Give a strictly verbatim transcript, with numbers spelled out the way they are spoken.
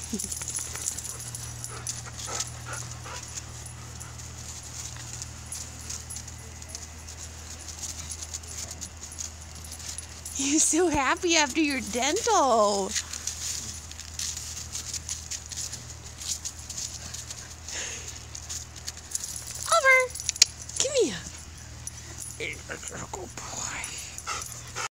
You're so happy after your dental. Over. Come here. Hey, that's a good boy.